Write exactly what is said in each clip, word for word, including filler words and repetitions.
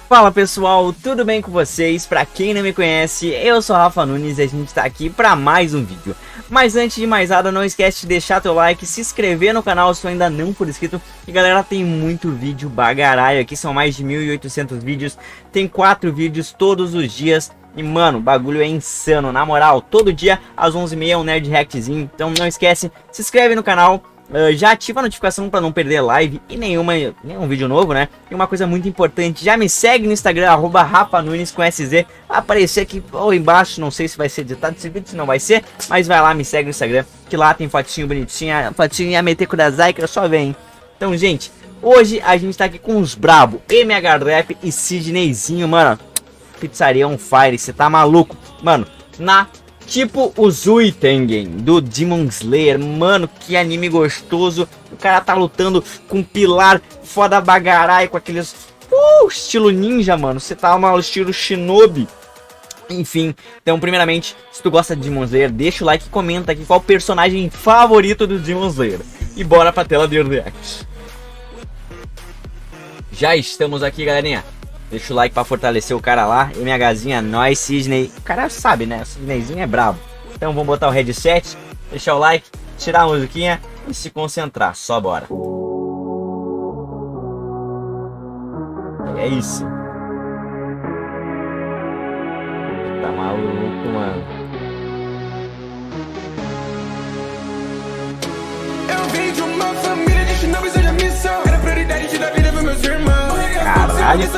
Fala pessoal, tudo bem com vocês? Pra quem não me conhece, eu sou Rafa Nunes e a gente tá aqui pra mais um vídeo. Mas antes de mais nada, não esquece de deixar teu like, se inscrever no canal se tu ainda não for inscrito. E galera, tem muito vídeo bagaraio aqui, são mais de mil e oitocentos vídeos, tem quatro vídeos todos os dias. E mano, o bagulho é insano, na moral, todo dia às onze e meia é um Nerd Reactzinho. Então não esquece, se inscreve no canal. Uh, já ativa a notificação para não perder live e nenhuma, nenhum vídeo novo, né? E uma coisa muito importante, já me segue no Instagram, arroba Rafa Nunes com S Z. Vai aparecer aqui ou embaixo, não sei se vai ser editado esse vídeo, se não vai ser. Mas vai lá, me segue no Instagram, que lá tem fotinho bonitinha, fotinho a meter com o da Zyker, só vem. Então, gente, hoje a gente tá aqui com os brabo, M H Rap e Sidneyzinho, mano. Pizzaria on fire, você tá maluco? Mano, na... tipo o Zui Tengen, do Demon Slayer. Mano, que anime gostoso. O cara tá lutando com um pilar foda bagarai, com aqueles... Uh, estilo ninja, mano. Você tá mal estilo shinobi. Enfim, então primeiramente, se tu gosta de Demon Slayer, deixa o like e comenta aqui qual o personagem favorito do Demon Slayer. E bora pra tela de react. Já estamos aqui, galerinha. Deixa o like pra fortalecer o cara lá. MHzinha, nós, Sidney. O cara sabe, né? O Sidneyzinho é brabo. Então vamos botar o headset, deixar o like, tirar a musiquinha e se concentrar. Só bora. É isso. Tá maluco, mano. Eu vim de uma família de shinobis, hoje a missão era prioridade de dar vida pros meus irmãos. Caralho.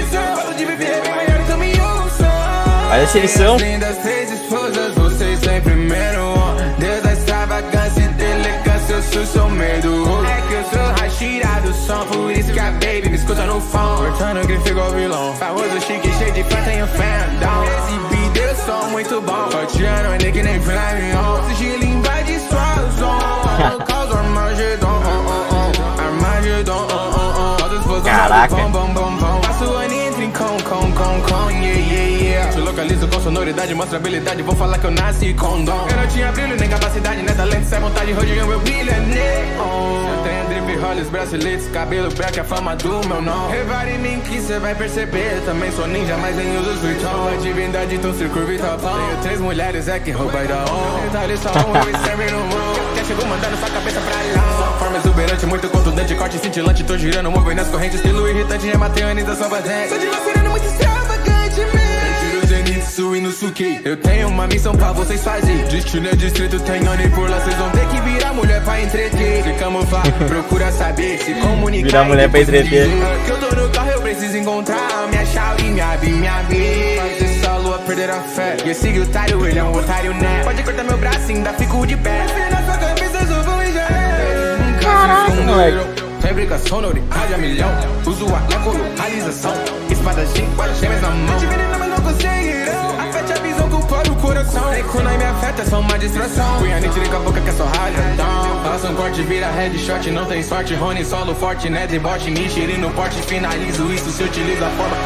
Olha essa lição. Lindas três esposas, vocês em primeiro. Deus da extravagância e delegância, eu sou seu medo. É que eu sou Hashira do som, por isso que a baby me escuta no fone. Cortando que ficou vilão, famoso chique, cheio de fã, tenho fandom. Esse beat eu sou muito bom, Fortiano é que nem Flamion. Sigilo invade sua zona, causa Armagedon, Armagedon. Caraca. Passo o ano entre em com, com, com, com, yeah, yeah, yeah. Te localizo com sonoridade, mostra habilidade. Vou falar que eu nasci com dom. Eu não tinha brilho nem capacidade, nessa lente sem vontade, hoje o meu brilho é neon. Eu tenho drip, olhos, braceletes, cabelo branco, a fama do meu nome. Repare em mim que cê vai perceber. Também sou ninja, mas nem uso Vuitton. A divindade, então se curva e tapão. Tenho três mulheres, é que rouba e dá on. Detalhe só um, eu serve no mundo. Quer chegou mandando sua cabeça pra lá. Forma exuberante, muito contundente, corte cintilante. Tô girando, movendo nas correntes, estilo irritante, rematei a anização patente. Sou dilacerando muito extravagante, man. Eu tiro Zenitsu e no Suki. Eu tenho uma missão pra vocês fazer. Destino é distrito, tem Oni por lá. Vocês vão ter que virar mulher pra entreter. Se camuflar, procura saber, se comunicar. Virar mulher pra entreter. Que eu tô no carro, eu preciso encontrar minha chave, minha bi, minha bi. Faz essa lua perder a fé. E esse otário, ele é um otário, né? Pode cortar meu braço, ainda fico de pé. Na sua cabeça, eu sou e já é. Caraca, moleque. Réplica sonoridade a milhão. Uso a localização. Espadachim, gêmeas na mão. Te veneno, mas não conseguirão. Afete a visão, culpar o coração. Nem quando me afeta, são uma distração. Punha nítida com a boca que é só radiadão. Faça um corte, vira headshot, não tem sorte. Rony, solo forte, né, de bote. Nishiri no porte, finalizo isso se utiliza a forma.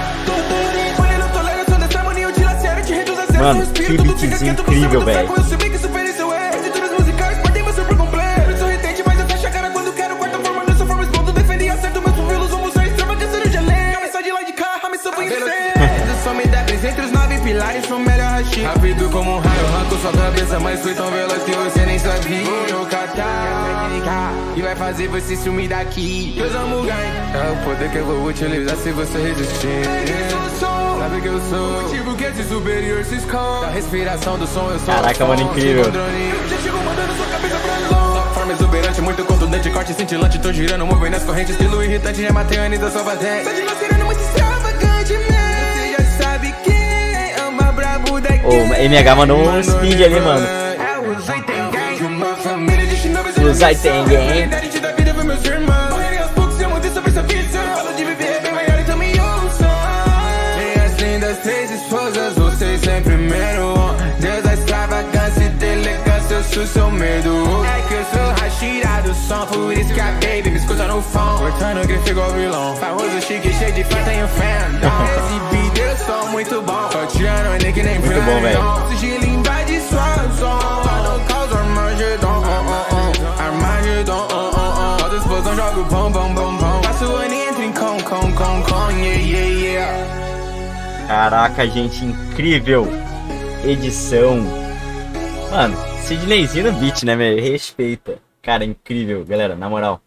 Mano, que beatzinho incrível, velho. Entre os nove pilares, sou melhor Hashi. Rápido como um raio, arranco sua cabeça, mas fui tão veloz que você nem sabia. Vou catar e vai fazer você sumir daqui. Eu amo ganho, é o poder que eu vou utilizar se você resistir. Sabe que eu sou motivo que esse superior se esconde. Da respiração do som eu sou. Caraca, mano, incrível. Já chegou mandando sua cabeça pra longe. Forma exuberante, muito contundente, corte cintilante. Tô girando, movendo as correntes, estilo irritante, rematei a anização patente. Tô dilacerando muito extravagante, man. O M H mandou um speed ali, mano. O Zui Tengen. Três esposas, vocês em primeiro. Deus da extravagância e delegância, eu sou seu medo. É que eu sou Hashira do som, por isso que a baby me escuta no fone. Cortando que ficou vilão, famoso chique, cheio de fã, tenho fandom. Esse beat eu sou muito bom, Fortiano é que nem muito bom, velho. Sigilo invade sua zona, causa Armagedon, Armagedon. Toda explosão joga o bom, bom, bom, bom. Passo o ano e entro em com, com, com, com, yeah, yeah, yeah. Caraca, gente, incrível. Edição. Mano, Sidneyzinho no beat, né, velho? Respeita. Cara, incrível, galera, na moral.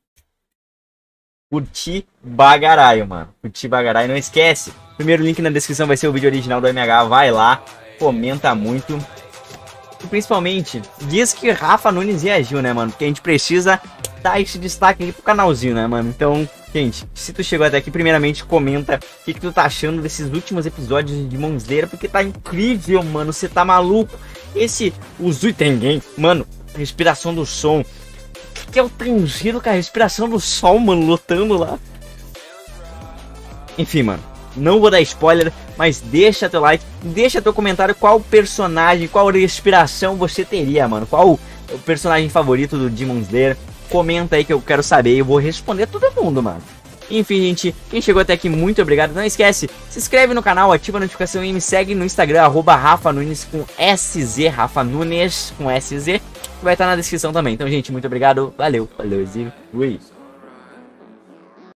Curti bagaraio, mano. Curti bagaraio. Não esquece. Primeiro link na descrição vai ser o vídeo original do M H. Vai lá. Comenta muito. E principalmente, diz que Rafa Nunes reagiu, né, mano? Porque a gente precisa dar esse destaque aqui pro canalzinho, né, mano? Então, gente, se tu chegou até aqui, primeiramente comenta o que, que tu tá achando desses últimos episódios de Demon Slayer. Porque tá incrível, mano. Você tá maluco. Esse Uzui Tengen, mano, respiração do som. Que é o Tanjiro com a respiração do sol, mano, lutando lá. Enfim, mano, não vou dar spoiler, mas deixa teu like, deixa teu comentário qual personagem, qual respiração você teria, mano. Qual o personagem favorito do Demon Slayer. Comenta aí que eu quero saber e eu vou responder todo mundo, mano. Enfim, gente, quem chegou até aqui, muito obrigado. Não esquece, se inscreve no canal, ativa a notificação e me segue no Instagram, arroba Rafa Nunes com S Z, Rafa Nunes com S Z. Vai estar na descrição também. Então, gente, muito obrigado. Valeu. Valeu, e fui.